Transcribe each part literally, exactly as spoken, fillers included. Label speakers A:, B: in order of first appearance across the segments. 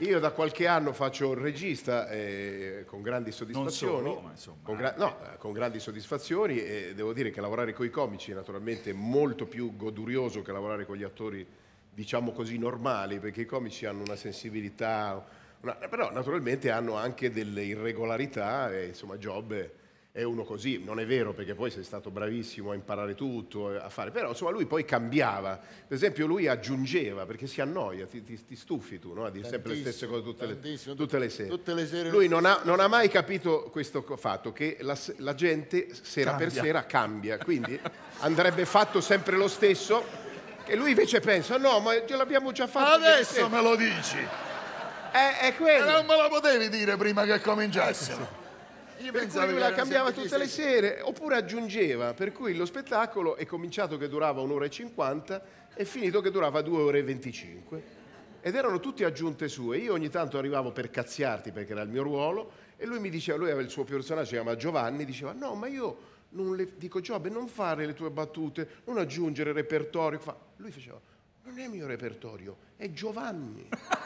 A: Io da qualche anno faccio il regista eh, con grandi soddisfazioni.
B: Non solo, ma insomma.
A: Con, gra no, con grandi soddisfazioni e devo dire che lavorare con i comici è naturalmente molto più godurioso che lavorare con gli attori, diciamo così, normali, perché i comici hanno una sensibilità, una, però naturalmente hanno anche delle irregolarità e insomma Job è, è uno così, non è vero perché poi sei stato bravissimo a imparare tutto, a fare, però insomma lui poi cambiava, per esempio lui aggiungeva perché si annoia, ti, ti, ti stufi tu, no? A dire sempre le stesse cose tutte le, tutte le sere.
C: Tutte le sere
A: lui non ha, non ha mai capito questo fatto che la, la gente sera
B: Cambia.
A: per sera cambia, quindi andrebbe fatto sempre lo stesso e lui invece pensa no ma ce l'abbiamo già fatto.
C: Adesso me lo dici,
A: è, è quello.
C: non me lo potevi dire prima che cominciassimo. Io
A: Per cui lui la cambiava tutte le sere, oppure aggiungeva, per cui lo spettacolo è cominciato che durava un'ora e cinquanta e finito che durava due ore e venticinque. Ed erano tutte aggiunte sue. Io ogni tanto arrivavo per cazziarti perché era il mio ruolo e lui mi diceva, lui aveva il suo personaggio, si chiama Giovanni, diceva no ma io non le dico Giobbe non fare le tue battute, non aggiungere repertorio. Fa. Lui faceva, non è mio repertorio, è Giovanni.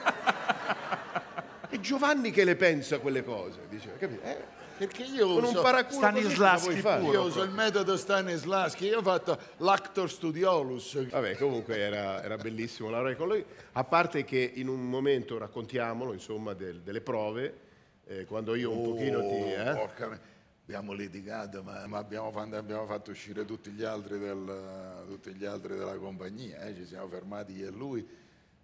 A: È Giovanni che le pensa quelle cose, diceva, capito? Eh?
C: Perché io
A: con
C: uso,
A: un paraculo
B: Stanislavski
A: fare.
C: io uso il metodo Stanislavski, io ho fatto l'actor studiolus.
A: Vabbè, comunque era, era bellissimo lavorare con lui, a parte che in un momento, raccontiamolo, insomma, del, delle prove, eh, quando io un
C: Oh,
A: pochino ti... Eh?
C: porca me- abbiamo litigato, ma, ma abbiamo, fatto, abbiamo fatto uscire tutti gli altri, del, tutti gli altri della compagnia, eh? Ci siamo fermati io e lui.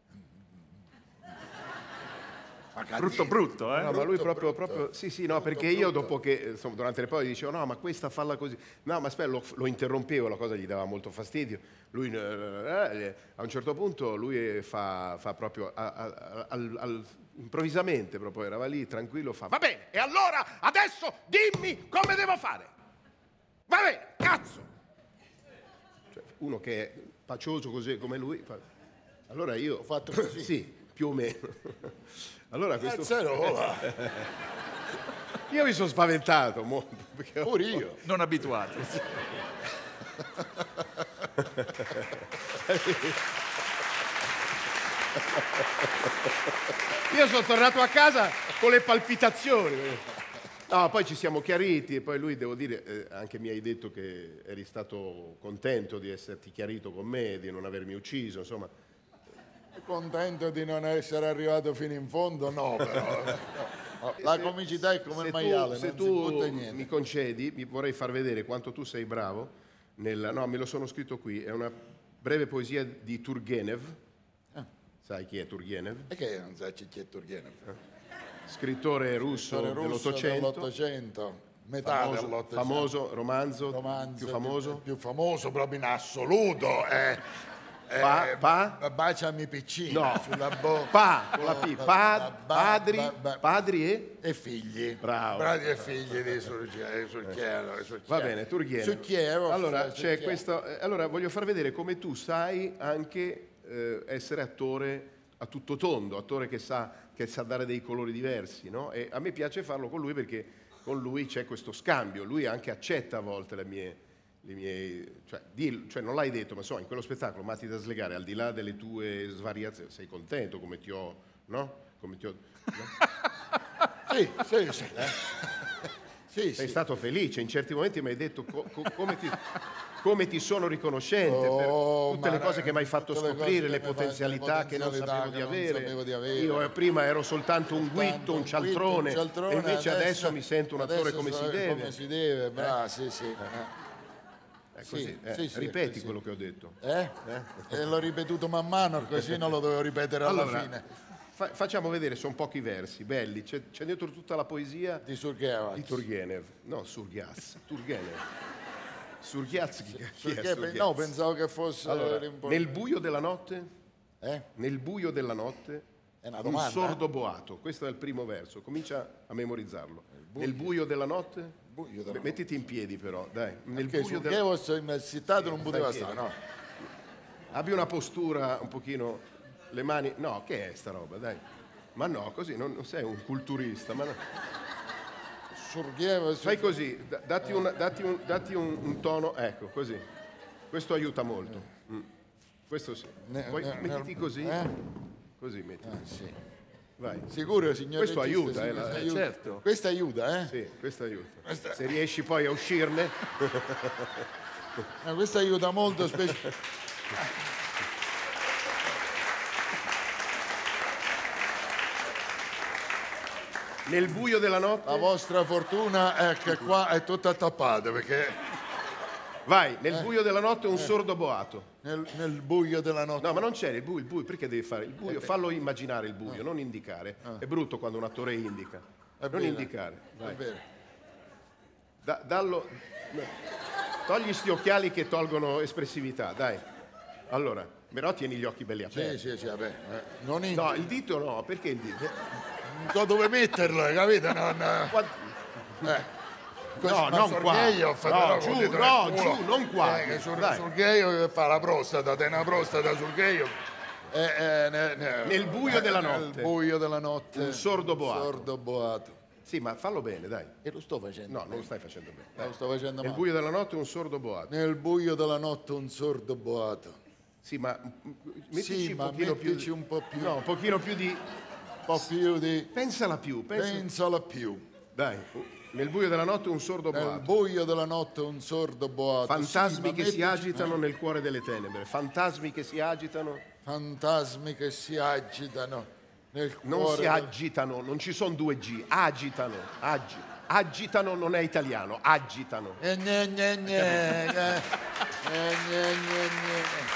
C: Ma
B: Brutto brutto, eh?
A: No, ma lui
C: Brutto,
A: proprio,
C: brutto.
A: proprio, sì, sì, no,
C: Brutto,
A: perché io
C: brutto.
A: dopo che, insomma, durante le prove dicevo, no, ma questa falla così, no, ma aspetta, lo, lo interrompevo, la cosa gli dava molto fastidio, lui, eh, eh, a un certo punto, lui fa, fa proprio, a, a, al, al, improvvisamente, proprio, era lì, tranquillo, fa, va bene, e allora, adesso, dimmi come devo fare, va bene, cazzo! Cioè, uno che è pacioso così come lui, fa, allora io,
C: Ho fatto così.
A: sì, più o meno. Allora questo...
C: Cazzarola,
A: Io mi sono spaventato molto. Perché ho-
C: pure io.
B: Non abituati.
A: Io sono tornato a casa con le palpitazioni. No, poi ci siamo chiariti e poi lui, devo dire, eh, anche mi hai detto che eri stato contento di esserti chiarito con me, di non avermi ucciso, insomma.
C: Contento di non essere arrivato fino in fondo? No, però. No, la
A: Se-
C: comicità è come
A: se
C: il
A: tu-
C: maiale,
A: se
C: non
A: tu
C: si butta niente.
A: mi concedi, mi vorrei far vedere quanto tu sei bravo. Nel, no, me lo sono scritto qui, è una breve poesia di Turgenev.
C: Ah.
A: Sai chi è Turgenev?
C: E che non sai chi è Turgenev?
A: Scrittore russo,
C: Storia russa
A: dell'Ottocento.
C: dell'Ottocento, metà
A: Famoso,
C: dell'Ottocento.
A: famoso romanzo,
C: Romanzo
A: più famoso.
C: più, più famoso proprio in assoluto è, è
A: Pa- pa?
C: Baciami piccino
A: No.
C: sulla bocca.
A: Pa, con la P,
C: Ba-
A: pa-
C: ba-
A: padri,
C: ba- ba-
A: padri e...
C: e figli.
A: Bravo.
C: Bravi e figli di Surchiero. Surchiero, Surchiero.
A: Va bene, Turgenev.
C: Surchiero,
A: Allora,
C: Surchiero.
A: c'è questo, eh, allora, voglio far vedere come tu sai anche eh, essere attore a tutto tondo, attore che sa, che sa dare dei colori diversi, no? E a me piace farlo con lui perché con lui c'è questo scambio, lui anche accetta a volte le mie... Le mie cioè, dillo, cioè non l'hai detto, ma so, in quello spettacolo Matti da slegare, al di là delle tue svariazioni, sei contento come ti ho, no? Come ti ho, no?
C: Sì, sì, sì. Sì,
A: Sei
C: sì.
A: stato felice, in certi momenti mi hai detto co- co- come, ti, come ti sono riconoscente
C: Oh,
A: per tutte le
C: ma
A: cose che mi hai fatto
C: tutte le cose
A: scoprire,
C: che
A: le
C: mi hai fatto,
A: potenzialità
C: le
A: che non
C: potenzialità
A: sapevo di
C: che non
A: avere.
C: sapevo di avere.
A: Io eh, prima ero soltanto un guitto,
C: Tanto
A: un
C: un
A: cialtrone,
C: guitto, un cialtrone,
A: e invece adesso, mi sento un attore
C: adesso
A: come
C: so
A: si deve.
C: Come si deve, bravo, sì, sì. Eh.
A: È
C: Sì,
A: così, eh,
C: sì, sì,
A: ripeti
C: sì.
A: quello che ho detto.
C: Eh? E l'ho ripetuto man mano, così non lo dovevo ripetere alla
A: Allora,
C: fine.
A: fa- facciamo vedere, sono pochi versi, belli, c'è, c'è dentro tutta la poesia
C: Di Surchiero.
A: di Turgenev, no, Surghiaz, Turgenev. Surghiaz, chi, chi è
C: Perché,
A: Surghiaz?
C: no, pensavo che fosse
A: Allora,
C: l'importante.
A: nel buio della notte,
C: Eh?
A: nel buio della notte,
C: È una
A: un
C: domanda,
A: sordo boato, questo è il primo verso, comincia a memorizzarlo. Nel buio della notte,
C: buio della
A: Beh, mettiti in piedi però, dai. Nel
C: Perché
A: buio
C: Surchiero
A: della...
C: se in citato non poteva
A: stai
C: stare, no?
A: Abbi una postura un pochino, le mani, no, che è sta roba, dai. Ma no, così, non, non sei un culturista, ma no.
C: Surchiero,
A: Fai così, da- datti, un, datti, un, datti un, un tono, ecco, così. Questo aiuta molto. Mm. Questo sì.
C: Ne-
A: Poi
C: ne-
A: mettiti
C: ne-
A: così,
C: eh?
A: così metti.
C: Ah, sì.
A: vai.
C: Sicuro, signor
A: Questo
C: regista,
A: aiuta,
C: sì,
A: eh,
C: questo
A: la-
C: aiuta.
B: certo.
C: Questo aiuta, eh?
A: Sì, questo aiuta.
C: Questa-
A: Se riesci poi a uscirne,
C: Ma questo aiuta molto, specie...
A: nel buio della notte,
C: La vostra fortuna è che qua è tutta tappata, perché
A: vai, nel buio della notte un sordo boato.
C: nel, nel buio della notte...
A: No, ma non c'è il buio, il buio, perché devi fare il buio? Fallo immaginare il buio, non indicare. È brutto quando un attore indica.
C: È
A: Non
C: vero,
A: indicare.
C: È
A: Vai.
C: vero.
A: Da- dallo... no. Togli sti occhiali che tolgono espressività, dai. Allora, però tieni gli occhi belli
C: Sì,
A: aperti.
C: sì, sì, vabbè. eh, Non in...
A: No, il dito no, perché il dito?
C: Non so dove metterlo, hai capito? Non...
A: Qua-
C: Eh.
A: No,
C: ma
A: non
C: sul
A: qua.
C: gay ho
A: No,
C: fatto
A: giù,
C: un dito
A: no,
C: nel culo.
A: giù, non qua.
C: Eh, che sul,
A: Dai.
C: sul gay fa la prostata, te una prostata sul gay. Eh, eh, ne- ne-
A: Nel buio della
C: Nel
A: notte.
C: buio della notte.
A: Un sordo boato.
C: Sordo boato.
A: Sì, ma fallo bene, dai.
C: E lo sto facendo.
A: No, non lo stai facendo bene.
C: Eh, Lo sto facendo
A: Nel
C: male.
A: buio della notte un sordo boato.
C: Nel buio della notte un sordo boato.
A: Sì, ma mettici
C: Sì,
A: un
C: ma
A: pochino
C: mettici
A: più.
C: un po' più.
A: No, un pochino più di.
C: Un po' più di...
A: Pensala più, pensa.
C: Pensala più.
A: Dai, nel buio della notte un sordo
C: Nel
A: boato.
C: buio della notte un sordo boato.
A: Fantasmi
C: Sì, ma
A: che si
C: mettici-
A: agitano nel cuore delle tenebre. Fantasmi che si agitano.
C: Fantasmi che si agitano nel cuore.
A: Non si
C: del-
A: agitano, non ci sono due G. Agitano. Agi. Agitano non è italiano. Agitano.
C: Eh, gne, gne, gne, eh, eh, gne, gne, gne.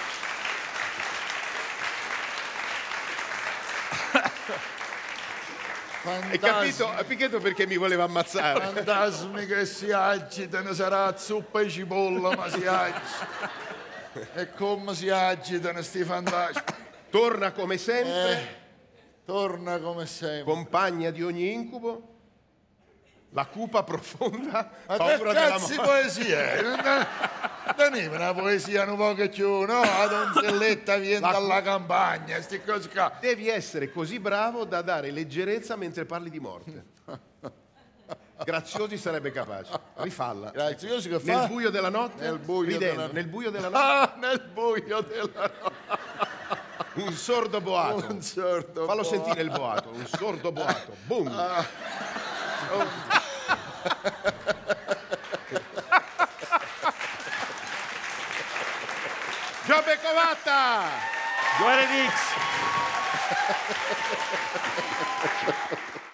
A: Hai
C: Fantasmi,
A: capito? Hai capito perché mi voleva ammazzare?
C: fantasmi che si agitano, sarà zuppa e cipolla, ma si agitano. E come si agitano sti fantasmi?
A: Torna come sempre,
C: Eh, torna come sempre.
A: compagna di ogni incubo, la cupa profonda
C: Ma che
A: paura della
C: cazzo di
A: morte.
C: poesia è? Non è una poesia un po' che più, no? La donzelletta viene
A: La-
C: dalla campagna, sti cose qua.
A: Devi essere così bravo da dare leggerezza mentre parli di morte. Graziosi sarebbe capace. Rifalla.
C: Grazie, io so che
A: Nel
C: fa?
A: buio della notte,
C: Nel buio
A: ridendo,
C: della-
A: nel buio della notte,
C: Ah, nel buio della notte.
A: un sordo boato.
C: Un sordo
A: Fallo
C: boato.
A: sentire il boato, un sordo boato. Boom. Giobbe Covatta!
B: Guarda Dix!